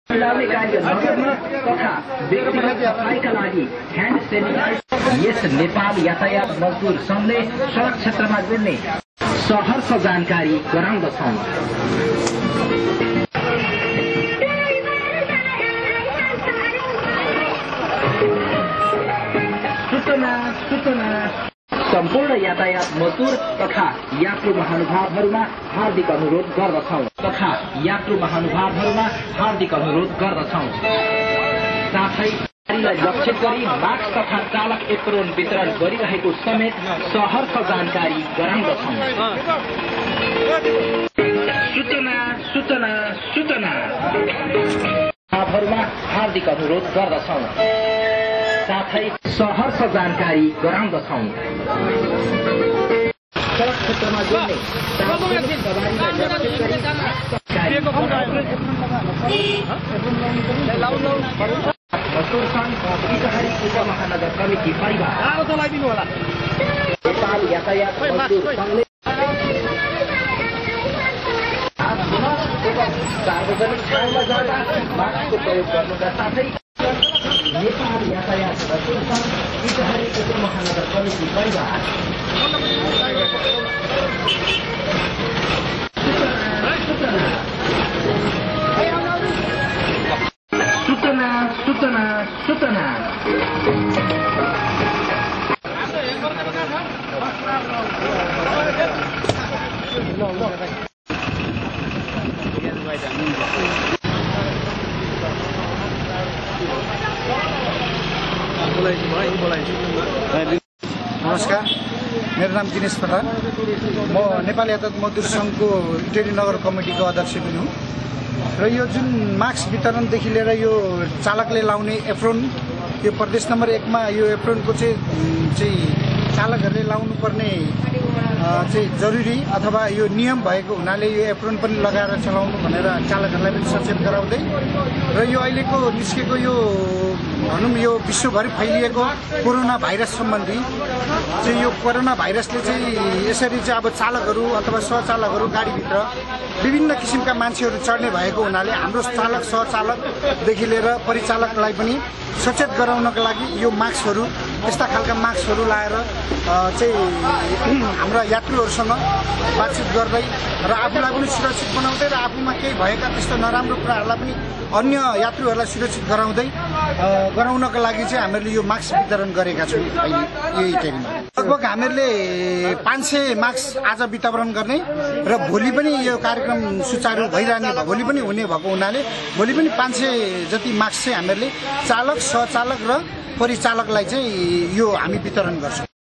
मिलाउने कार्य नगर्न तथा व्यक्तिगत सफाईका लागि ह्यान्ड सेनिटाइजर यस नेपाल यातायात मजदुर संघले सडक क्षेत्रमा जोड्ने सहर्ष जानकारी गराउँदछौं। सूचना सम्पूर्ण यातायात मजदुर तथा यात्रु महानुभावहरूमा हार्दिक अनुरोध गर्दछौं। साथै गाडीलाई लक्षित गरी मास्क तथा चालक एप्रोन वितरण गरिरहेको समेत सहर्ष जानकारी गराउँदछौं। सूचना हार्दिक अनुरोध गर्दछौं। साथै सहर्ष जानकारी गराउँदछौं। सडक क्षेत्रमा जोड्ने उपमहानगर कमिटी परिवार नेपाल यातायात मजदुर संघले सार्वजनिक ठाउँमा जाँदा मास्कको प्रयोग गर्नुका साथै नेपाल यातायात मजदुर संघ इटहरी उपमहानगर कमिटी परिवार सूचना नमस्कार, मेरो नाम दिनेश प्रधान। म नेपाल यातायात मजदुर संघको इटहरी नगर कमिटीको अध्यक्ष पनि हुँ र यो जुन मास्क वितरणदेखि लिएर यो चालकले लाउने एप्रोन, यो प्रदेश नम्बर 1 मा यो एप्रोनको चाहिँ चालकहरूले लाउनुपर्ने चाहिँ जरुरी अथवा यो नियम भएको हुनाले यो एप्रोन पनि लगाएर चलाउनु भनेर चालकहरूलाई पनि सचेत गराउँदै र यो अहिलेको निस्केको यो भनौँ यो विश्वभरि फैलिएको कोरोना भाइरस सम्बन्धी चाहिँ यो कोरोना भाइरसले चाहिँ यसरी चाहिँ अब चालकहरू अथवा सहचालकहरू गाडीभित्र विभिन्न किसिमका मान्छेहरू चढ्ने भएको हुनाले हाम्रो चालक सहचालकदेखि लिएर परिचालकलाई पनि सचेत गराउनका लागि यो मास्कहरू, यस्ता खालका मास्कहरू लाएर चाहिँ हाम्रा यात्रुहरूसँग बातचित गर्दै र आफूलाई पनि सुरक्षित बनाउँदै र आफूमा केही भएका त्यस्तो नराम्रो कुराहरूलाई पनि अन्य यात्रुहरूलाई सुरक्षित गराउनका लागि चाहिँ हामीहरूले यो मास्क वितरण गरेका छौँ। यही टेरीमा लगभग हामीहरूले 500 मास्क आज वितरण गर्ने र भोलि पनि यो कार्यक्रम सुचारू भइरहने, भोलि पनि हुने भएको हुनाले भोलि पनि 500 जति मास्क चाहिँ हामीहरूले चालक, सहचालक र परिचालकलाई चाहिँ यो हामी वितरण गर्छौँ।